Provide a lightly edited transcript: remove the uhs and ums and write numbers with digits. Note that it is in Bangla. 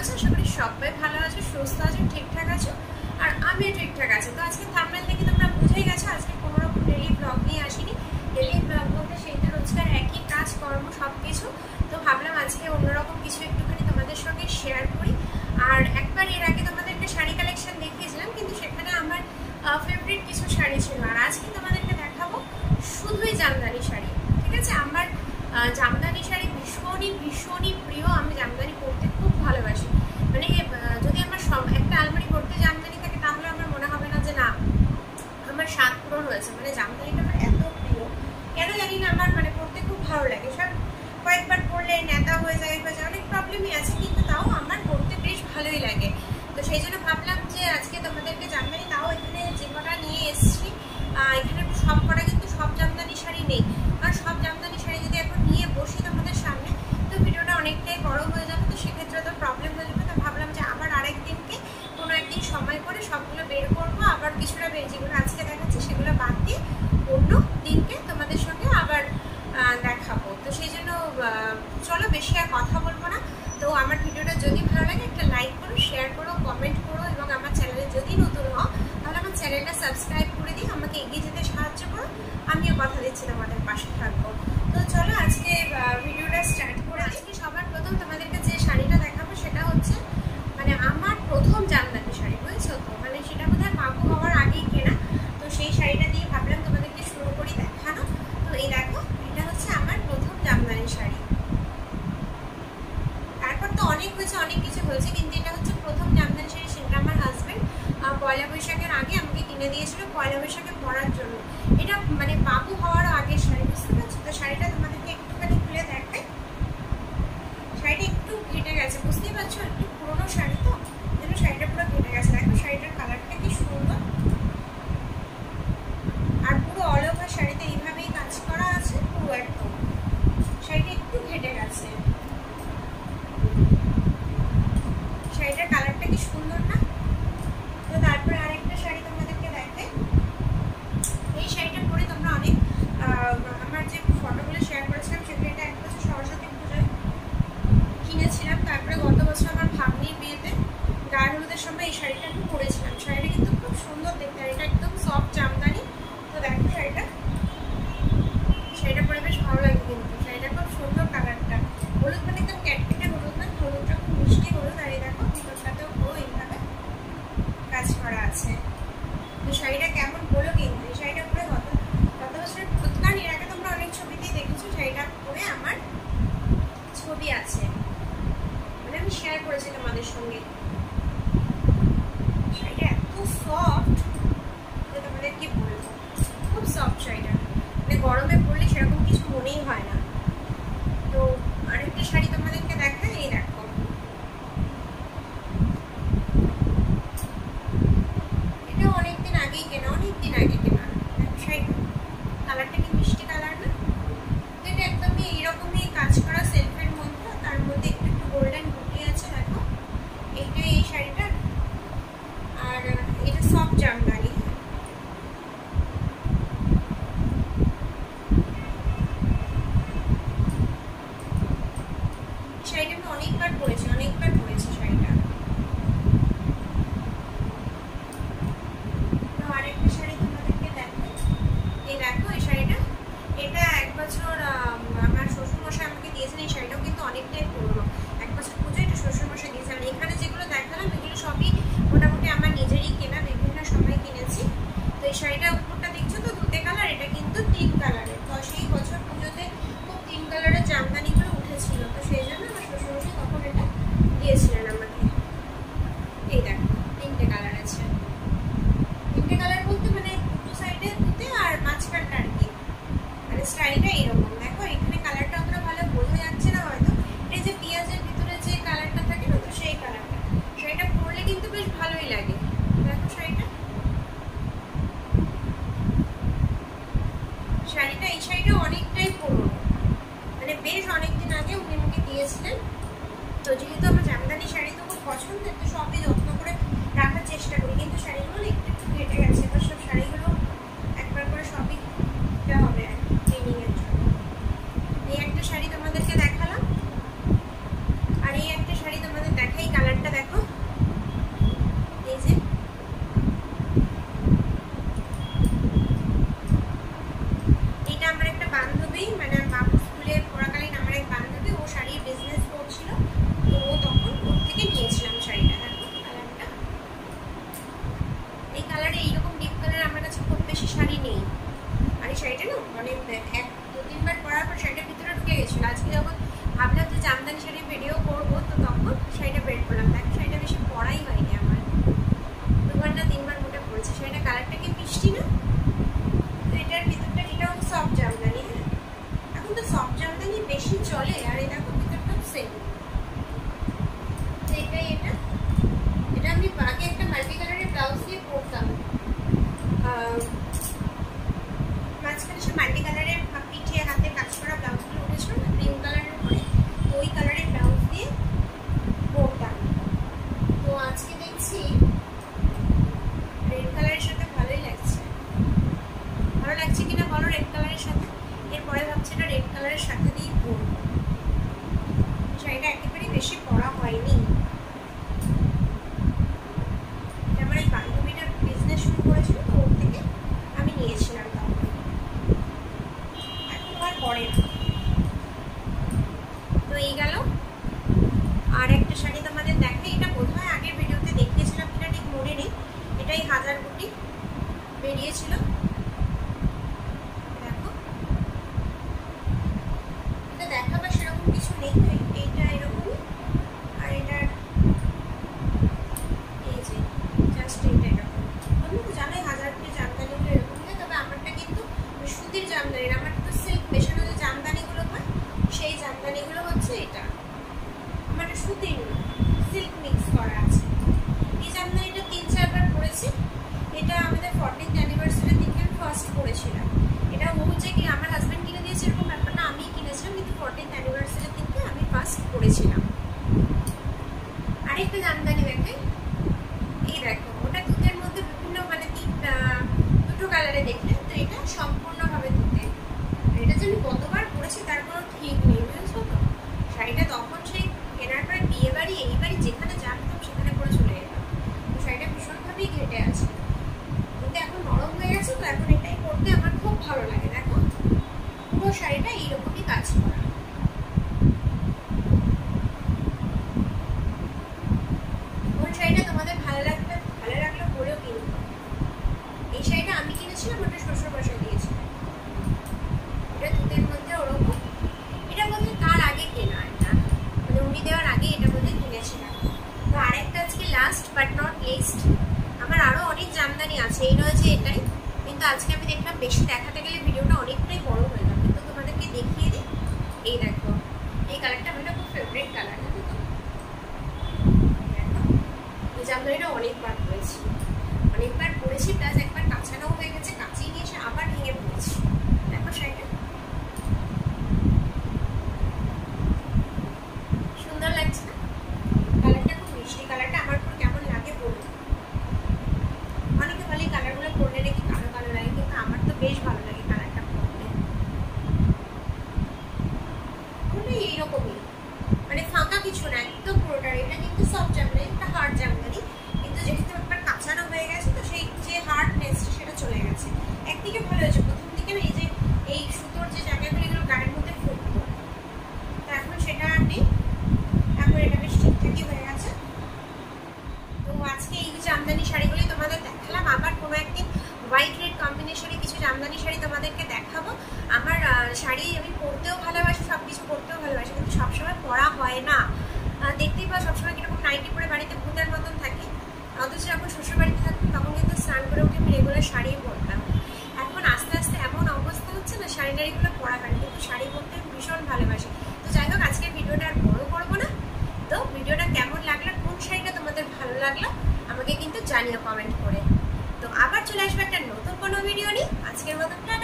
আছো? আশা করি সবাই ভালো আছো, সুস্থ আছো, ঠিকঠাক আছো, আর আমিও ঠিকঠাক আছি। তো আজকে থাম্বনেল থেকে তোমরা বুঝেই গেছো আজকে কোনো রকম ডেইলি ব্লগ নিয়ে আসিনি। ডেইলি ব্লগ বলতে সেই তো রোজকার একই কাজ কর্ম সব কিছু। তো ভাবলাম আজকে অন্যরকম কিছু একটুখানি তোমাদের সঙ্গে শেয়ার করি। আর একবার এর আগে তোমাদেরকে শাড়ি কালেকশন দেখিয়েছিলাম, কিন্তু সেখানে আমার ফেভারিট কিছু শাড়ি ছিল। আর আজকে তোমাদেরকে দেখাবো শুধুই জামদানি শাড়ি। ঠিক আছে, আমার জামদানি শাড়ি ভীষণই প্রিয়। আমি জামদানি পরতে খুব ভালোবাসি। মানে যদি আমার একটা আলমারি ভর্তি জামদানি থাকে তাহলে আমার মনে হবে না যে না আমার স্বাদ পূরণ হয়েছে। মানে জামদানিটা আমার এত প্রিয়, কেন জানি না, আমার মানে পরতে খুব ভালো লাগে। সব কয়েকবার পরলে নেতা হয়ে যায়, অনেক প্রবলেমই আছে, কিন্তু তাও আমার পরতে বেশ ভালোই লাগে। তো সেই জন্য ভাবলাম যে আজকে তোমাদেরকে জামদানি, তাও এখানে যে কটা নিয়ে এসেছি এখানে সব কটা কিন্তু সব জামদানি শাড়ি নেই। আর সব জামদানি শাড়ি যদি এখন নিয়ে বসি তোমাদের সামনে তো ভিডিওটা অনেকটাই বড় হয়ে যাবে, তো সেক্ষেত্রে তো প্রবলেম হয়ে যাবে। তো ভাবলাম যে আবার আরেকদিনকে কোনো একদিন সময় করে সবগুলো বের করবো, আবার কিছুটা যেগুলো আজকে দেখাচ্ছি সেগুলো বাদ দিয়ে অন্য দিনকে তোমাদের সঙ্গে আবার দেখাবো। তো সেই জন্য চলো বেশি আর কথা বলবো না। তো আমার ভিডিওটা যদি ভালো লাগে একটা লাইক করো, শেয়ার করো, কমেন্ট করো, এবং আমার চ্যানেলে যদি নতুন হও তাহলে আমার চ্যানেলটা সাবস্ক্রাইব করে দিই, আমাকে এগিয়ে যেতে সাহায্য করো। আমিও কথা দিচ্ছি তোমাদের পাশে থাকবো। তো চলো আজকে ভিডিওটা স্টার্ট করে। আজকে সবার প্রথম তোমাদেরকে যে শাড়িটা দেখাবো সেটা হচ্ছে মানে আমার প্রথম জামদানি শাড়ি, বুঝেছো তো? মানে সেটা বোধহয় বাবু হওয়ার আগেই কেনা। তো সেই শাড়িটা দিয়ে ভাবলাম তোমাদেরকে শুরু করি দেখানো। তো এই দেখো, এটা হচ্ছে আমার প্রথম জামদানি শাড়ি। তারপর তো অনেক হয়েছে, অনেক কিছু হয়েছে, কিন্তু এটা হচ্ছে প্রথম জামদানি শাড়ি। সেটা আমার হাজবেন্ড পয়লা বৈশাখের আগে আমাকে কিনে দিয়েছিল পয়লা বৈশাখে পরার জন্য। এটা মানে বাবু হওয়ার আগের শাড়ি, বুঝতে পারছো তো? শাড়িটা তোমাদেরকে একটুখানি খুলে দেখবে। শাড়িটা একটু ঘেটে গেছে, বুঝতেই পারছো, একটু পুরোনো শাড়ি তো যেন শাড়িটা পুরো ঘেটে গেছে। দেখো শাড়িটার কালারটা কি সুন্দর, আর পুরো অল ওভার শাড়িতে এইভাবেই কাজ করা আছে পুরো একদম। শাড়িটা একটু ঘেটে গেছে, শাড়িটার কালারটা কি সুন্দর না? তো তারপরে আরেকটা শাড়ি তোমাদেরকে দেখবে। এই শাড়িটা পরে তোমরা অনেক আমার যে ফটোগুলো শেয়ার করেছিলাম সেগুলো, এটা এক বছর সরস্বতী পুজোয় কিনেছিলাম। তারপরে গত বছর আমার ভাগ্নির বিয়েতে গায়ে হলুদের সময় এই শাড়িটা আমি পরেছিলাম। শাড়িটা কিন্তু খুব সুন্দর দেখতে, আর এটা একদম সফট জামদানি। তো দেখো শাড়িটা পরে বেশ ভালো লাগে, কিন্তু শাড়িটা খুব সুন্দর। কালারটা হলুদ, মানে একদম ক্যাটকেটে হলুদ না, হলুদটা খুব মিষ্টি হলুদ। আর এই দেখো ভিতরটাতেও পুরো এইভাবে কাজ করা আছে। তো শাড়িটা কেমন বলো কিন্তু? এই শাড়িটা পরে গত বছরের প্রতিবার এর আগে তোমরা অনেক ছবিতেই দেখেছো শাড়িটা পরে আমার ছবি আছে, মানে আমি শেয়ার করেছি তোমাদের সঙ্গে। শাড়িটা এত সফট যে তোমাদের কি বলবো, খুব সফট শাড়িটা, মানে গরমে পরলে সেরকম কিছু মনেই হয় না। তো আরেকটা শাড়ি তোমাদেরকে দেখাই, এই দেখো। এটা অনেকদিন আগেই কেনা, শাড়িটা কালারটা কি মিষ্টি কালার না? এটা একদমই এইরকমই কাজ করা সেলফের মধ্যে, তার মধ্যে একটু একটু গোল্ডেন বুটি আছে। দেখো এইটা এই শাড়িটা, আর এটা সফট জামদানি। শাড়িটা আমি অনেকবার পরেছি শাড়িটা। তো আরেকটা শাড়ি তোমাদেরকে দেখো, এই দেখো এই শাড়িটা। এটা এক বছর আমার শ্বশুরমশাই আমাকে দিয়েছেন। এই শাড়িটাও কিন্তু অনেকটাই পুরোনো, এক বছর পুজো এটা শ্বশুরমশাই দিয়েছেন। এখানে যেগুলো দেখালাম এগুলো সবই মোটামুটি আমার নিজেরই কেনা, বিভিন্ন সময় কিনেছি। তো এই শাড়িটা উপরটা দেখছো তো দুতে কালার, এটা কিন্তু 3 কালারের। তো সেই বছর পুজোতে খুব 3 কালারের জামদানিগুলো উঠেছিল, তো সেই জন্য আমার শ্বশুরমশাই তখন এটা দিয়েছিলেন আমাকে। এই দেখো 3টে কালার আছে। 3টে কালার বলতে মানে দুটো সাইডে দুতে আর মাঝখানটা আর কি, মানে স্টাইলটা এইরকম। দেখো এখানে কালারটা অতটা ভালো বোঝা যাচ্ছে না হয়তো, এই যে পেঁয়াজের ভিতরে যে কালারটা থাকে না, তো সেই কালারটা। শাড়িটা পরলে কিন্তু বেশ ভালোই লাগে। দেখো এই শাড়িটা অনেকটাই পুরনো, মানে বেশ অনেকদিন আগে উনি আমাকে দিয়েছিলেন। তো যেহেতু আমার জামদানি শাড়ি তো খুব পছন্দের, তো সবই যত্ন করে রাখার চেষ্টা করি, কিন্তু শাড়িগুলো একটু একটু ঘেটে গেছে। এবার সব শাড়িগুলো একবার করে সবই দিতে হবে আর কি ট্রেনিং এর জন্য। এই একটা শাড়ি তোমাদেরকে দেখালাম, আর এই একটা শাড়ি তোমাদের দেখাই। কালারটা ছিল। আজকে যখন ভাবলাম যে জামদানি শাড়ির ভিডিও করবো, তো তখন শাড়িটা বের করলাম। দেখ শাড়িটা বেশি পরাই হয়নি আমার, 2বার না 3বার মোটে পড়েছে। শাড়িটা কালারটা কি মিষ্টি না? তো এটার ভিতরটা, এটাও সফট জামদানি। হ্যাঁ, এখন তো সফট জামদানি বেশি চলে। আর এই দেখো ভিতরটাও সেম। তো এটা আমি আগে একটা মাল্টি কালারের ব্লাউজ দিয়ে পরতাম, মাঝখানে সে মাল্টি কালারের পিঠে হাতে কাজ করা ব্লাউজগুলো উঠেছিল না ক্রিম কালারের উপরে, তো ওই কালারের ব্লাউজ দিয়ে পরতাম। তো আজকে দেখছি রেড কালারের সাথে ভালোই লাগছে। ভালো লাগছে কিনা বলো রেড কালারের সাথে? এরপরে ভাবছি এটা রেড কালারের সাথে দিয়েই পরবো। শাড়িটা একেবারেই বেশি পরা হয়নি। আমার এই বান্ধবীটা বিজনেস শুরু করেছিল, তো ওর থেকে আমি নিয়েছিলাম। তখন এখন আর পরে না। তো এই গেল। আর একটা শাড়ি তোমাদের দেখে, এটা বোধহয় আগের ভিডিওতে দেখিয়েছিলাম কিনা ঠিক মনে নেই। এটাই 1000 কোটি বেরিয়েছিল। দেখো এটা দেখাবার সেরকম কিছু নেই। এইটা এরকমই, আর এটার এই যে জাস্ট এইটা এরকম। আমি তো জানাই 1000 কোটি জামদানিগুলো এরকম হয়, তবে আমারটা কিন্তু সুতির জামদানি। আমার তো সিল্ক মেশানো যে জামদানিগুলো হয়, সেই জামদানিগুলো হচ্ছে এটা। আমার সুতির না, সিল্ক মিক্স করা আছে। এই জামদানিটা 3-4 বার পরেছি। এটা আমাদের 14th অ্যানিভার্সারির দিকে আমি ফার্স্ট পরেছিলাম। এটা ও যে কি আমার হাজব্যান্ড কিনে দিয়েছে এরকম ব্যাপার না, আমিই কিনেছিলাম, কিন্তু 14th অ্যানিভার্সারির দিকে আমি ফার্স্ট পরেছিলাম। আরেকটা জামদানি দেখে, এই দেখো ওটা দুধের মধ্যে বিভিন্ন মানে দুটো কালারে দেখলে, তো এটা সম্পূর্ণভাবে দুধে। এটা যে আমি কতবার পরেছি তার কোনো ঠিক নেই, বুঝেছো তো? শাড়িটা তখন সেই কেনার পরে বিয়ে বাড়ি এই বাড়ি যেখানে জানতাম সেখানে পরে চলে যেতাম। তো শাড়িটা ভীষণভাবেই ঘেটে আছে, কিন্তু এখন নরম হয়ে গেছে। তো এখন এটাই পরতে আমার খুব ভালো লাগে। দেখো পুরো শাড়িটা এইরকমই কাজ করা। কোন শাড়িটা তোমাদের ভালো লাগলো বলেও কিনবো। এই শাড়িটা আমি কিনেছিলাম, ওটা শ্বশুর বাসায় দিয়েছিলাম। এটা দুধের মধ্যে ওরকম। এটা বোধহয় তার আগে কেনা, এটা মানে উনি দেওয়ার আগে এটা বোধহয় কিনেছিলাম। তো আরেকটা আজকে লাস্ট বাট নট লিস্ট, আমার আরো অনেক জামদানি আছে, এই নয় যে এটাই। কিন্তু আজকে আমি দেখলাম বেশি দেখাতে গেলে ভিডিওটা অনেকটাই বড় হয়ে যাবে, তো তোমাদেরকে দেখিয়ে দিই। এই দেখো এই কালারটা আমার খুব ফেভারিট কালার। দেখো এই জামদানিটা অনেকবার পরেছি, প্লাস একবার কাঁচানোও হয়ে গেছে, কাঁচিয়ে নিয়ে এসে আবার ভেঙে পড়েছি। দেখো শাড়িটা সুন্দর লাগছে না? কালারটা খুব মিষ্টি। কালারটা আমার উপর কেমন লাগে বলুন। অনেকে বলে কালারগুলো পরলে নাকি কালো কালো লাগে, কিন্তু আমার তো বেশ ভালো লাগে কালারটা পরলে। পুরোটাই এইরকমই, মানে ফাঁকা কিছু না একদম পুরোটার। এটা কিন্তু সফট জামদানি, একটা হার্ড জামদানি, কিন্তু যেহেতু একবার কাঁচানো হয়ে গেছে তো সেই যে হার্ডনেসটা সেটা চলে গেছে। একদিকে ভালো হয়েছে, প্রথম দিকে না এই যে এই সুতোর যে জায়গাগুলো এগুলো গায়ের মধ্যে ফুটতো, তো এখন সেটা আর নেই, এখন এটা বেশ ঠিকঠাকই হয়ে গেছে। তো আজকে এই জামদানি শাড়িগুলি তোমাদের দেখালাম। আবার কোনো একদিন হোয়াইট রেড কম্বিনেশনে কিছু জামদানি শাড়ি তোমাদেরকে দেখাবো। আমার শাড়ি আমি পরতেও ভালোবাসি, সব কিছু পরতেও ভালোবাসি, কিন্তু সবসময় পরা হয় না। দেখতেই পাও সবসময় কিরকম নাইটি পরে বাড়িতে ভূতের মতন থাকি। অথচ যখন শ্বশুর বাড়িতে থাকতাম তখন কিন্তু স্নান করে উঠে আমি রেগুলার শাড়ি পরতাম। এখন আস্তে আস্তে এমন অবস্থা হচ্ছে না শাড়ি টাড়িগুলো পরা হয়, কিন্তু শাড়ি পরতে ভীষণ ভালোবাসি। তো যাই হোক আজকের ভিডিওটা আর বড় করবো না। তো ভিডিওটা কেমন লাগলো, কোন শাড়িটা তোমাদের ভালো লাগলো আমাকে কিন্তু জানিও কমেন্ট করে। তো আবার চলে আসবে একটা নতুন কোনো ভিডিও নিয়ে। আজকের মতো